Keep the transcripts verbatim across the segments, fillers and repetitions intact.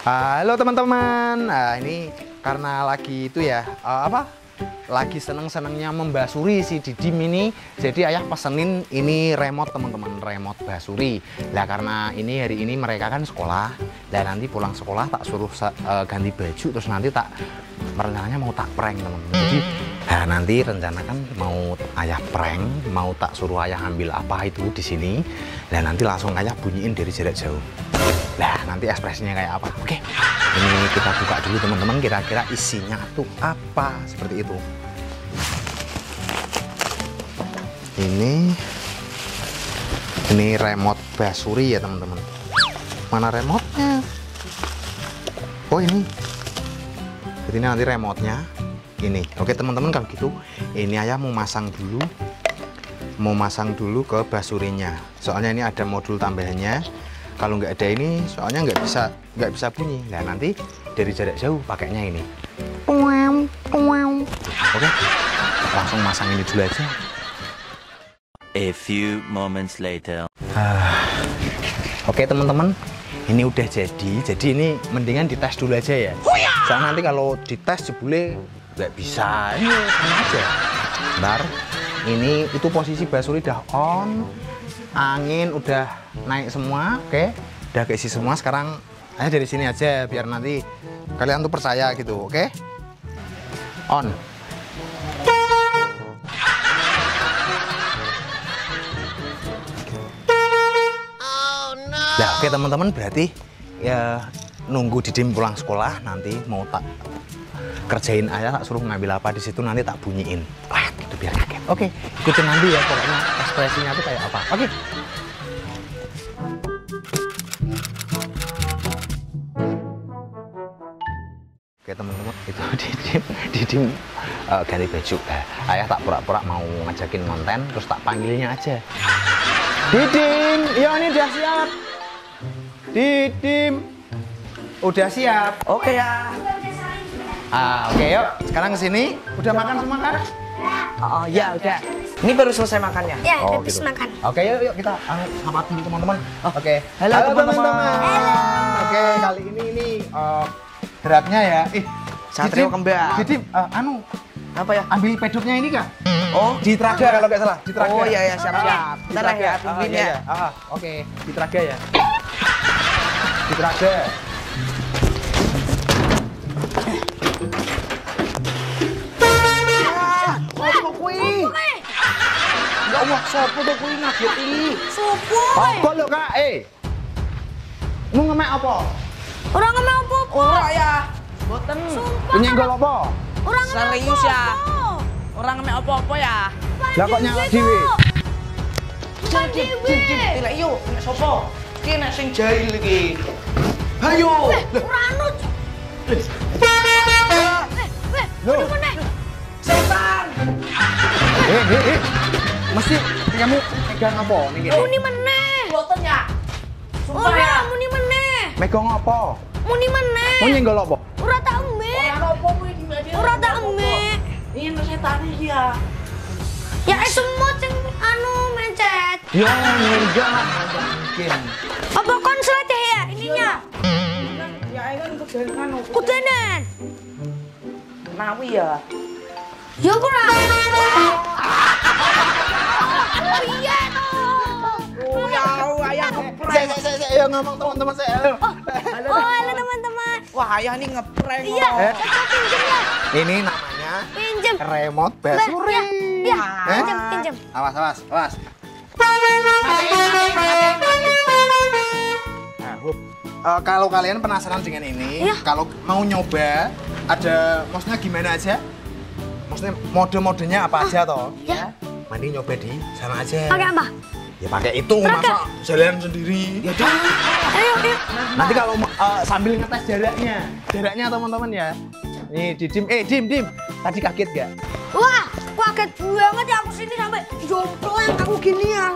Halo teman-teman, nah, ini karena lagi itu ya uh, apa? Lagi seneng-senengnya membasuri si Didim ini. Jadi ayah pesenin ini remote teman-teman, remote basuri. Lah karena ini hari ini mereka kan sekolah. Dan nanti pulang sekolah tak suruh uh, ganti baju, terus nanti tak rencananya mau tak prank teman-teman. Jadi nah, nanti rencana kan mau ayah prank, mau tak suruh ayah ambil apa itu di sini. Dan nanti langsung ayah bunyiin dari jarak jauh. Nah, nanti ekspresinya kayak apa? Oke, ini kita buka dulu teman-teman, kira-kira isinya tuh apa, seperti itu. Ini, ini remote basuri ya teman-teman. Mana remote-nya? Oh ini, jadi ini nanti remote-nya. Ini, oke teman-teman kalau gitu, ini ayah mau masang dulu, mau masang dulu ke basurinya. Soalnya ini ada modul tambahannya. Kalau nggak ada ini, soalnya nggak bisa nggak bisa bunyi. Nah nanti dari jarak jauh pakainya ini. Oke, langsung masang ini dulu aja. A few moments later. Ah, Oke teman-teman, ini udah jadi. Jadi ini mendingan dites dulu aja ya. Soalnya nanti kalau dites jebule nggak bisa. Ini sama aja. Bentar, ini itu posisi basuri udah on. Angin udah naik semua, oke, udah keisi semua. Sekarang hanya dari sini aja biar nanti kalian tuh percaya gitu, oke? On. Oh no. Nah, oke teman-teman, berarti ya nunggu Didim pulang sekolah nanti mau tak kerjain ayah, tak suruh ngambil apa di situ nanti tak bunyiin. Wah, itu biar kaget. Oke, ikutin nanti ya pokoknya ekspresinya tuh kayak apa. Oke. Oke teman-teman, itu Didim, Didim uh, ganti baju. Eh, ayah tak pura-pura mau ngajakin konten, terus tak panggilnya aja. Didim, ya ini udah siap. Didim, udah siap. Oke ya. Ah, oke yuk, sekarang kesini. Udah makan semua kan? Oh ya udah. Ini baru selesai makannya. Ya, Oh, habis gitu. makan. Oke, yuk, yuk kita uh, sapa dulu teman-teman. Oh, Oke. halo, teman-teman. Halo. Oke, kali ini ini uh, beratnya ya. Eh, Satrio Didim, kembar. Didim, uh, anu, Apa ya? ambil pedoknya ini kak? Oh, Di Traga kalau nggak salah, di Traga. Oh iya ya, siap-siap. Di Ntar Traga. ya, Ah, tungguin iya, ya. iya. Ah, Oke, di Traga ya. Di Traga. Sopo kuwi? Ya Allah, sopo to kuwi ngageti? Sopo? Apa lo kak? Eh, mau ngemek apa? Orang ngemek apa-apa. Ora ya. Boten. Sumpah. Nyenggol apa? Orang ngemek Serius ya? apa-apa. Orang ngemek apa-apa ya? Lah kok nyala dhewe? Bukan Dim, dewe. dim, dim. Tilek yuk, nek sopo? Ki nek sing jahil iki. Hayo. Eh, ora anu. Eh, Eh, eh, Loh. di mana? setan. Eh, eh, eh. Mesti kamu pegang apa nih gini? Muni meneh. Boten ya. Sumpah Ora, ya. muni meneh. Megang apa? Muni meneh. Mau nyenggol apa? Ora tak emek. Ora apa kuwi di media. Ora tak emek. Ini setan iki ya. Ya eh, semut sing anu mencet. Ya, enggak, enggak mungkin. Apa konslet ya ininya? Ya kan kebenan opo. Kudenan. Nawi ya. Ya ora. Iya toh. Oh ya, ayah Saya, ngeprank. saya, saya, saya ngomong teman-teman saya. Halo. Oh, halo teman-teman. Wah, ayah nih ngeprank. Iya, loh. Eh. coba pinjem ya. Ini namanya Pinjem. remote basuri. Ya, ya, Eh? pinjem, pinjem. Awas, awas, awas. Nah, Hup. Eh, kalau kalian penasaran dengan ini, Iya. kalau mau nyoba, ada maksudnya gimana aja? Maksudnya mode-modenya apa aja toh? Ya. Mending nyoba di sana aja. Pakai apa? Ya pakai itu, Pakai. masa jalan sendiri. Ya udah. Ayo, ayo. Nanti kalau uh, sambil ngetes jaraknya, jaraknya teman-teman ya. Nih, Didim, eh Dim, Dim, tadi kaget gak? Wah, kaget banget ya aku sini sampai jomplang aku gini ya.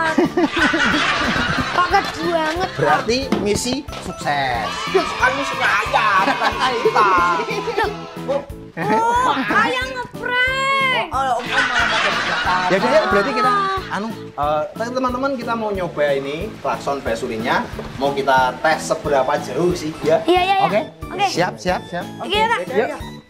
Kaget banget. Berarti misi sukses. Anu suka ayah, bukan kita. Oh, ayah ngeprank. Oh, om om malah pakai Ya udah, yuk, berarti kita anu eh, teman-teman kita mau nyoba ini klakson basurinya. Mau kita tes seberapa jauh sih ya? Iya, iya, iya. Oke. Oke. Siap, siap, siap. Oke, Kak. Yuk.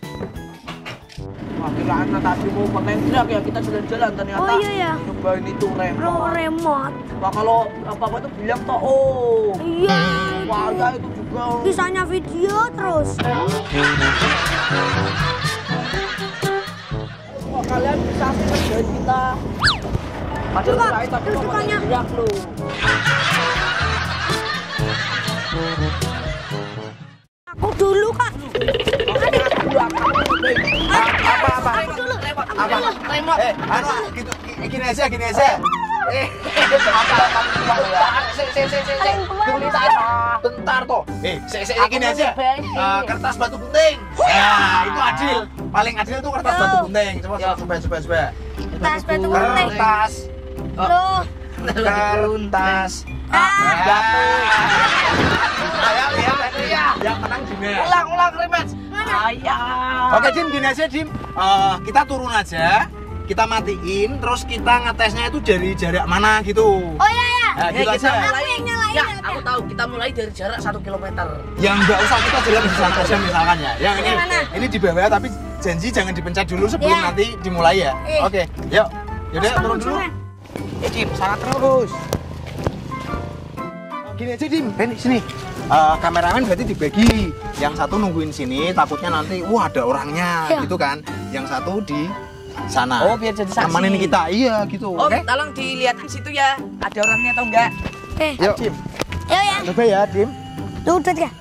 Wah, kirain tadi mau pakai drag ya, kita jalan-jalan ternyata. Oh, iya, iya. Nyobain itu remote. Bro, remote. Wah, kalau apa-apa itu bilang toh, oh. Iya. Wah, ya itu juga. Bisanya video terus. Wah, kalian bisa sih ngerjain kita. Padahal Coba, kirain tadi mau pakai tujukannya. drag lu. Aku dulu, Kak. Apa-apa? Aku dulu. Apa? Remote. Eh, anu gitu gini aja, gini aja. Eh, bentar toh. Eh, saya saya gini aja. Eh, kertas batu gunting. Nah, itu adil. Paling adil tuh kertas batu gunting. Coba coba coba coba. Tas batu gunting. Kertas. Loh. Kertas. Ah. Ayo lihat tadi ya. Yang menang Jim. Ulang, ulang rematch. Ayah. Oke Jim, gini aja Jim. Eh, kita turun aja. Kita matiin, terus kita ngetesnya itu dari jarak mana gitu. Oh iya, iya. Nah, gitu Ya, kita aja. Aku yang nyalain Ya, ya, aku Kak. tahu. Kita mulai dari jarak satu kilometer. Yang nggak usah kita jalan di sana aja misalkan ya. Yang ini, Gimana? ini di bawah tapi janji jangan dipencet dulu sebelum Iya. nanti dimulai ya. Iya. Oke, yuk. Yaudah Kamu turun dulu. jalan. Eh, Jim, sangat terus. Gini aja Dim, Ren sini. Eh, kameramen berarti dibagi. Yang satu nungguin sini, takutnya nanti wah ada orangnya Iya. gitu kan. Yang satu di sana. Oh, biar jadi saksi. Temenin kita, iya gitu. Oh, Oke. tolong dilihatin situ ya. Ada orangnya atau enggak? Oke. Yuk, Yuk ya. coba ya Dim. Tuh, udah ya.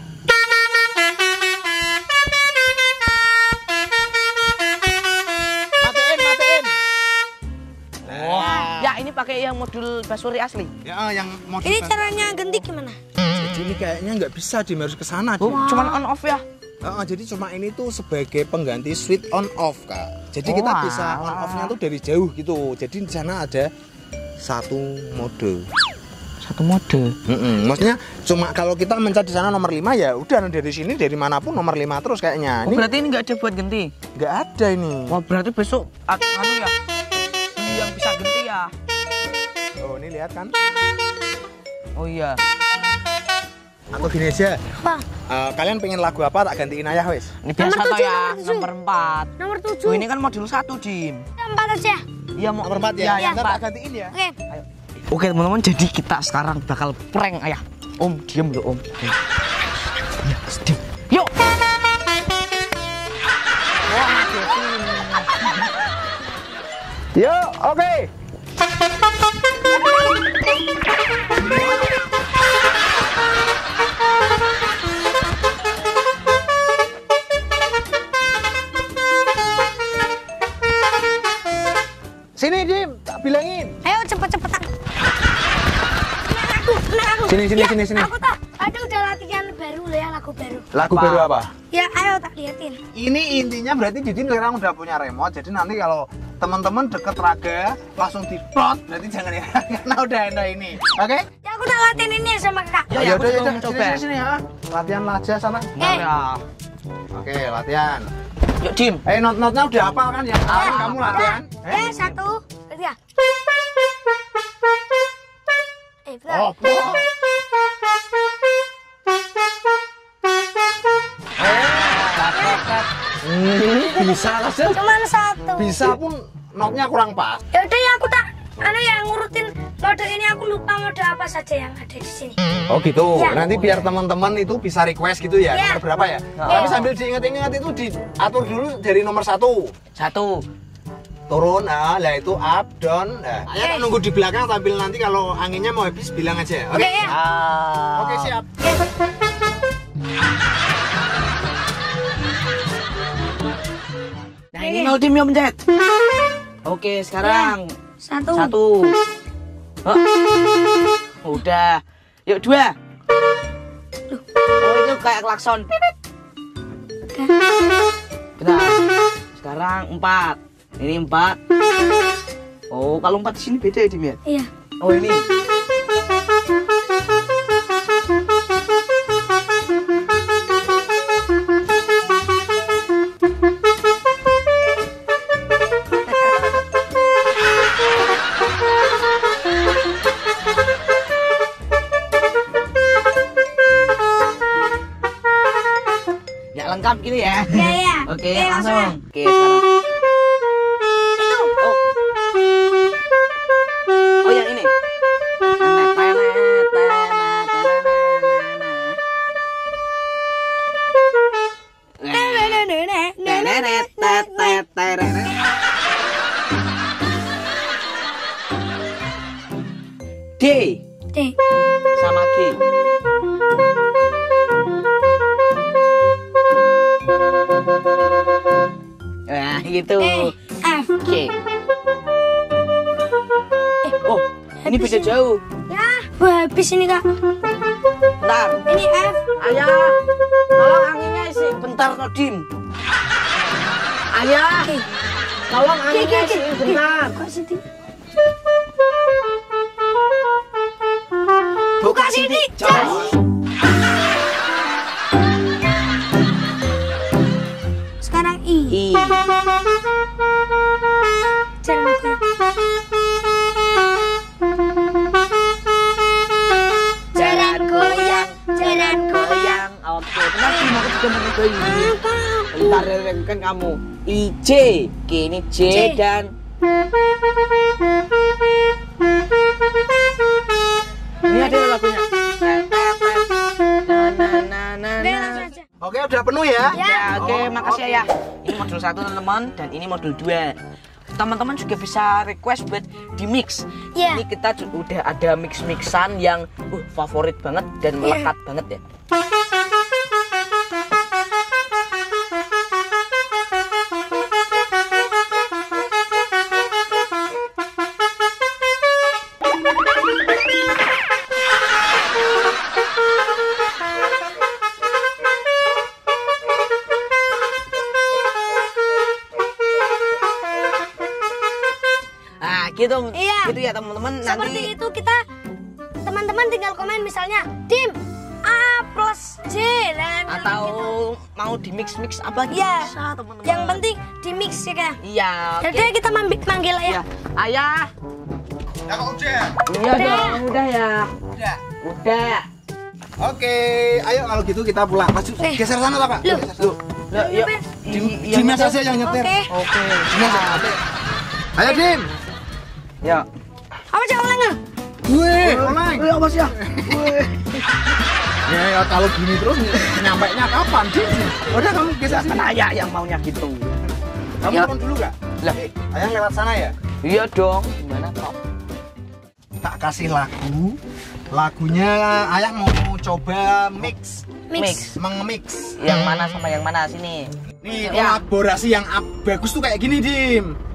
Matiin, matiin. Wah. Ya, ini pakai yang modul basuri asli. Ya, yang modul Ini ban- caranya ganti gimana? Jadi ini kayaknya nggak bisa Dim, harus ke sana Oh, Dim. cuman on off ya. Heeh, jadi cuma ini tuh sebagai pengganti switch on off Kak. Jadi Oh, kita bisa alah. on off-nya tuh dari jauh gitu. Jadi di sana ada satu mode. Satu mode. Mm-mm. Maksudnya cuma kalau kita mencet di sana nomor lima ya udah dari sini dari manapun nomor lima terus kayaknya. Oh, Ini berarti ini nggak ada buat ganti. nggak ada ini. Wah, berarti besok a- anu ya. Beli yang bisa ganti ya. Oh, ini lihat kan? Oh iya. Atau gini aja. Apa? eh, kalian pengen lagu apa tak gantiin ayah wes? Ini biasa Nomor toh tujuh, ya, nomor tujuh. nomor empat. Nomor tujuh. Oh, ini kan modul satu, Jim. Empat aja. Iya, mau Nomor empat ya. Iya, Ntar empat. tak gantiin ya. Oke. Oke, teman-teman, jadi kita sekarang bakal prank ayah. Om, diam dulu, Om. Ya, diam. Yuk. Yuk, oke. Sini Dim, tak bilangin. Ayo cepet-cepetan. Nah, aku, nah aku. Sini, sini, Ya, sini, sini. Aku tak, ada udah latihan baru loh ya, lagu baru. Lagu Apa? baru apa? Ya, ayo tak liatin. Ini intinya berarti Didin sekarang udah punya remote. Jadi nanti kalau teman-teman deket Raga langsung diplot, berarti jangan ya karena udah ada ini. Oke? Ya, aku tak latihan ini ya sama kakak. Ya, ya, aku udah, juga udah. mau Sini, coba. sini, sini ya. Latihan aja sana. Bentar ya. Oke, latihan. Yuk, Jim. Eh, not-notnya udah hafal kan ya? Ya, Kamu latihan. Ya, ya, satu, ketiga. Eh, bentar. Oh, po. Hmm, bisa lah sih. Cuman satu. Bisa pun notnya kurang pas. Ya udah ya, aku tak anu ya ngurutin mode ini, aku lupa mode apa saja yang ada di sini. Oh gitu. Ya. Nanti biar teman-teman itu bisa request gitu ya. Ya. Nomor berapa ya? Tapi sambil diingat-ingat itu diatur dulu dari nomor satu. Satu. Turun, nah, lah itu up, down. Nah, Oke. ya nunggu di belakang sambil nanti kalau anginnya mau habis bilang aja. Oke. Oke ya. Ah. Oke, siap. Nah, ini mau Jim yang pencet. Oke, sekarang Satu. satu. Oh. Udah. Yuk, dua. Oh, itu kayak klakson. Bentar. Sekarang empat. Ini empat. Oh, kalau empat di sini beda ya, Dim ya? Iya. Oh, ini. up gitu ya. Ya ya. Oke, Oke, langsung. langsung. Oke, sekarang. Itu. Oh. Oh, yang ini. D D. sama G. Nah, gitu. E. F. G. Oh, ini beda jauh. Ya, wah, habis ini kak. Bentar. Ini F. Ayah, tolong anginnya isi. Bentar, Kodim. Ayah, Oke. tolong Oke, anginnya oke, isi. oke. Bentar. Kok sedih? Buka sidik. Jos. Sekarang I. I. Jalan goyang. Jalan goyang, jalan goyang. Oke, kenapa mau juga menunggu Apa? Bentar, kan kamu. I, J. G ini J, J. dan ini ada lagunya. Na, na, na, na, Udah, na. langsung aja. Oke, udah penuh ya? Ya. Ya, oke, Oh, makasih oke. ya. Ini modul satu teman-teman dan ini modul dua. Teman-teman juga bisa request buat di mix. Iya. Ini kita ju- udah ada mix-mixan yang uh, favorit banget dan melekat banget ya. Nah, gitu. Iya. Gitu ya teman-teman. Seperti Nanti itu kita teman-teman tinggal komen misalnya Dim A plus J dan atau gitu. mau di mix-mix apa gitu Iya. bisa teman-teman. Yang penting di mix ya kak. Iya. Oke. Jadi kita mambi- manggil Ya, ya. ayah. Ya kok udah? Iya Udah. dong, udah ya. Udah. Udah. Oke, ayo kalau gitu kita pulang. Mas, Eh. geser sana lah, Kak. Loh. Geser sana. Loh, lah, yuk. Ben. Dim, Iya, Dimas betul. aja yang nyetir. Oke. Oke. Dimas yang nyetir. Ayo, Dim. Ya. Apa jangan lengah? Wih, oleng. Ya, Mas ya. Ya, ya kalau gini terus nyampe nya kapan, Dim? Udah kamu geser Kan sini. ayah yang maunya gitu. Kamu Ya. turun dulu gak? Lah, Ayah lewat sana ya? iya dong. Gimana kok? Tak kasih lagu. Lagunya ayah mau coba mix, Mix. mengemix. Yang mana sama yang mana sini? Nih, Ya. kolaborasi yang ap- bagus tuh kayak gini, Dim.